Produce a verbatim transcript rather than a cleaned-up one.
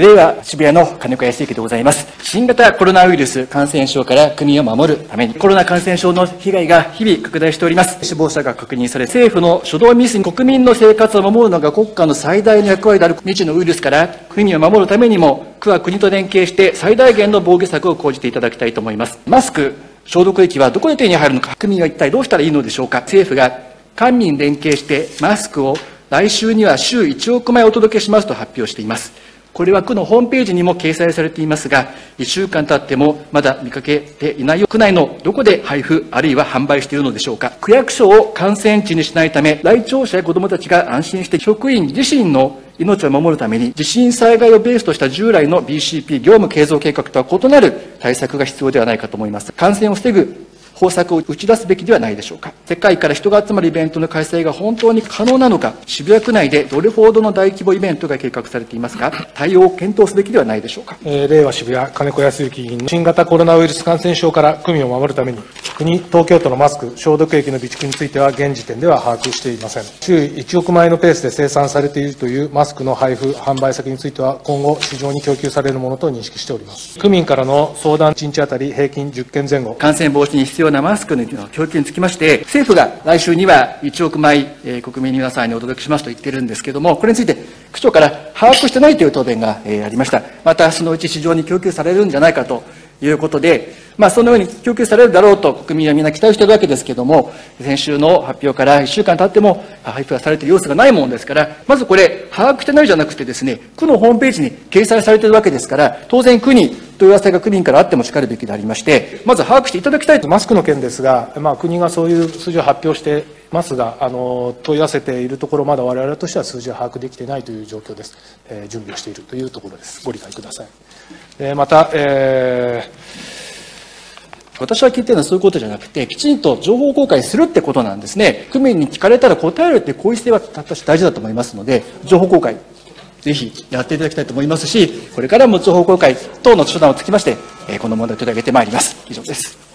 令和渋谷の金子康之でございます。新型コロナウイルス感染症から国を守るために、コロナ感染症の被害が日々拡大しております。死亡者が確認され、政府の初動ミスに国民の生活を守るのが国家の最大の役割である未知のウイルスから国を守るためにも、区は国と連携して最大限の防御策を講じていただきたいと思います。マスク、消毒液はどこで手に入るのか、国は一体どうしたらいいのでしょうか。政府が官民連携してマスクを来週には週いちおくまいお届けしますと発表しています。これは区のホームページにも掲載されていますが、いっしゅうかん経ってもまだ見かけていない区内のどこで配布、あるいは販売しているのでしょうか。区役所を感染地にしないため、来庁者や子どもたちが安心して職員自身の命を守るために、地震災害をベースとした従来の ビーシーピー 業務継続計画とは異なる対策が必要ではないかと思います。感染を防ぐ方策を打ち出すべきではないでしょうか。世界から人が集まるイベントの開催が本当に可能なのか、渋谷区内でどれほどの大規模イベントが計画されていますか、対応を検討すべきではないでしょうか。 えー、令和渋谷、金子康之議員の新型コロナウイルス感染症から区民を守るために、国、東京都のマスク、消毒液の備蓄については、現時点では把握していません。週いちおくまいのペースで生産されているというマスクの配布、販売先については、今後、市場に供給されるものと認識しております。区民からの相談、いちにちあたり平均じゅっけんぜん後。 感染防止に必要なマスクの供給につきまして、政府が来週にはいちおくまい、えー、国民の皆さんにお届けしますと言っているんですけれども、これについて区長から把握してないという答弁が、えー、ありました。また、そのうち市場に供給されるんじゃないかということで、まあ、そのように供給されるだろうと国民はみんな期待しているわけですけれども、先週の発表からいっしゅうかん経っても配布がされている様子がないものですから、まずこれ、把握してないじゃなくてですね、区のホームページに掲載されているわけですから、当然区に問い合わせが区民からあってもしかるべきでありまして、まず把握していただきたいと。 マスクの件ですが、まあ、国がそういう数字を発表してますが、あの問い合わせているところ、まだ我々としては数字を把握できていないという状況です。えー、準備をしているというところです。ご理解ください。えー、また、えー私は聞いているのはそういうことじゃなくて、きちんと情報公開するってことなんですね。区民に聞かれたら答えるってこういう姿勢は私大事だと思いますので、情報公開、ぜひやっていただきたいと思いますし、これからも情報公開等の手段をつきまして、この問題を取り上げてまいります。以上です。